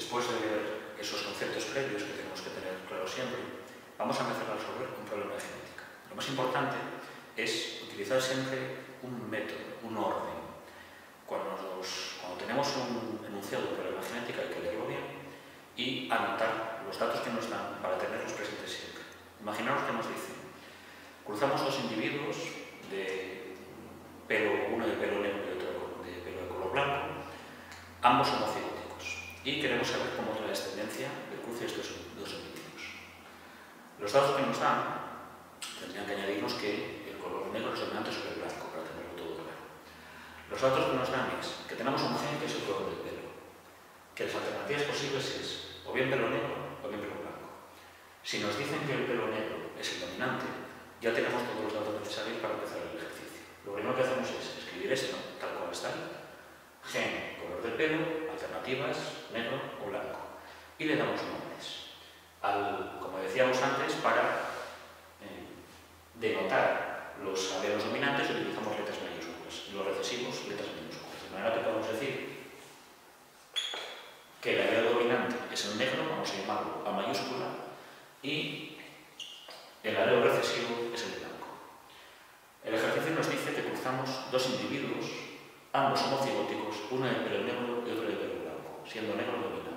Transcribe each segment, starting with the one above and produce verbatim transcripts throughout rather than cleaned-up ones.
después de ver esos conceptos previos que tenemos que tener claro siempre, vamos a empezar a resolver un problema de genética. Lo más importante es utilizar siempre un método, un orden. Cuando, nos, cuando tenemos un enunciado de problema de genética hay que leerlo bien y anotar los datos que nos dan para tenerlos presentes siempre. Imaginaos que nos dicen, cruzamos dos individuos de pelo, uno de pelo negro y otro de pelo de color blanco, ambos homocigóticos, y queremos saber cómo es la descendencia del cruce de estos dos individuos. Los datos que nos dan tendrían que añadirnos que el color negro es dominante sobre el blanco, para tenerlo todo claro. Los datos que nos dan es que tenemos un gen que es el color del pelo, que las alternativas posibles es o bien pelo negro o bien pelo blanco. Si nos dicen que el pelo negro es el dominante, ya tenemos todos los datos necesarios para empezar el ejercicio. Lo primero que hacemos es escribir esto, tal cual está, gen, color del pelo, alternativas, negro o blanco. Y le damos nombres. Al, como decíamos antes, para eh, denotar los alelos dominantes utilizamos letras mayúsculas y los recesivos letras minúsculas. De manera que podemos decir que el alelo dominante es el negro, vamos a llamarlo A mayúscula, y el alelo recesivo es el blanco. El ejercicio nos dice que cruzamos dos individuos, ambos homocigóticos, uno de pelo negro y otro de pelo blanco, siendo negro el dominante.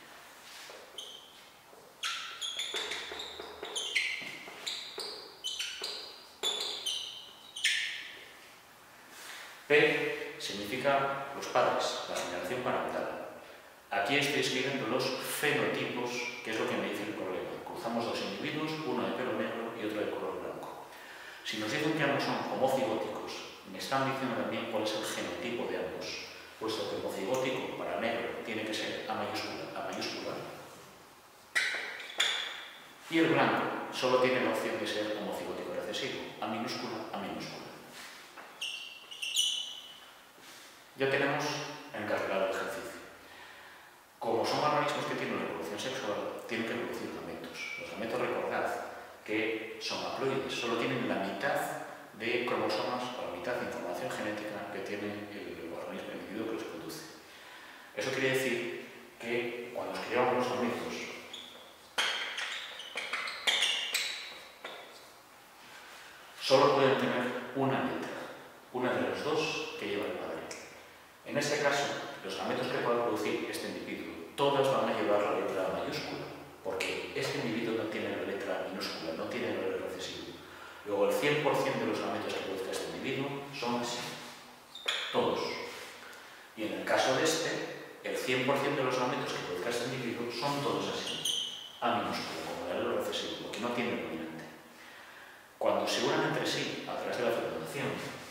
P significa los padres, la generación parental. Aquí estoy escribiendo los fenotipos, que es lo que me dice el problema. Cruzamos dos individuos, uno de pelo negro y otro de color blanco. Si nos dicen que ambos son homocigóticos, me están diciendo también cuál es el genotipo de ambos, puesto que el homocigótico para negro tiene que ser A mayúscula, A mayúscula, y el blanco solo tiene la opción de ser homocigótico recesivo, A minúscula, A minúscula. Ya tenemos encarrilado el ejercicio. Como son organismos que tienen una evolución sexual, tienen que producir gametos. Los gametos, recordad que son haploides, solo tienen la mitad de cromosomas o la mitad de información genética que tiene el organismo, el individuo que los produce. Eso quiere decir que cuando escribamos los gametos, solo pueden tener una letra, una de las dos que lleva el padre. En este caso, los gametos que pueda producir este individuo, todas van a llevar la letra mayúscula, porque este individuo no tiene la letra minúscula, no tiene el alelo recesivo. Luego, el cien por cien de los gametos que produzca este individuo son así, todos. Y en el caso de este, el cien por cien de los gametos que produzca este individuo son todos así, A minúscula, como el alelo recesivo, porque no tiene el dominante. Cuando se unan entre sí a través de la fecundación,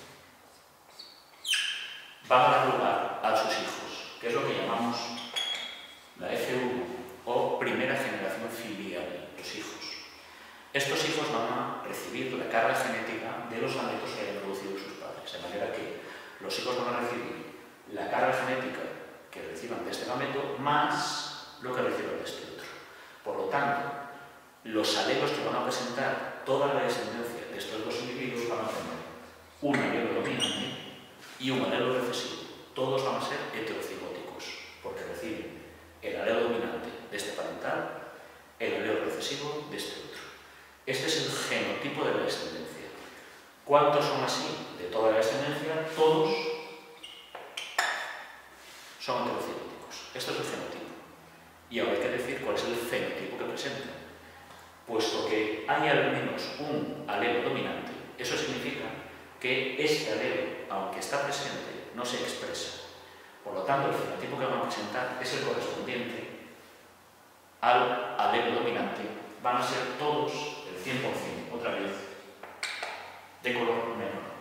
van a dar lugar a sus hijos, que es lo que llamamos la F uno o primera generación filial, los hijos. Estos hijos van a recibir la carga genética de los gametos que hayan producido sus padres, de manera que los hijos van a recibir la carga genética que reciban de este gameto más lo que reciban de este otro. Por lo tanto, los alelos que van a presentar toda la descendencia de estos dos individuos van a tener un alelo dominante y un alelo recesivo. Todos van a ser heterocigóticos, porque reciben el alelo dominante de este parental, el alelo recesivo de este otro. Este es el genotipo de la descendencia. ¿Cuántos son así de toda la descendencia? Todos son heterocigóticos. Esto es el genotipo. Y ahora hay que decir cuál es el fenotipo que presentan. Puesto que hay al menos un alelo dominante, eso significa que este alelo, aunque está presente, no se expresa. Por lo tanto, el fenotipo que van a presentar es el correspondiente al alelo dominante. Van a ser todos el cien por cien, otra vez, de color negro.